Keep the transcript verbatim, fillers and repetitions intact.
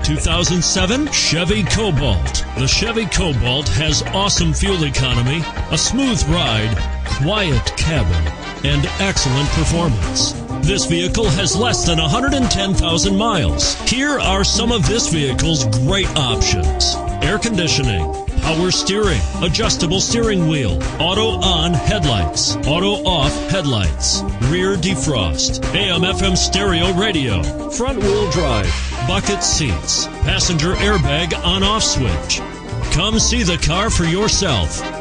two thousand seven Chevy Cobalt. The Chevy Cobalt has awesome fuel economy, a smooth ride, quiet cabin, and excellent performance. This vehicle has less than one hundred ten thousand miles. Here are some of this vehicle's great options: air conditioning, power steering, adjustable steering wheel, auto-on headlights, auto-off headlights, rear defrost, A M F M stereo radio, front-wheel drive, bucket seats, passenger airbag on-off switch. Come see the car for yourself.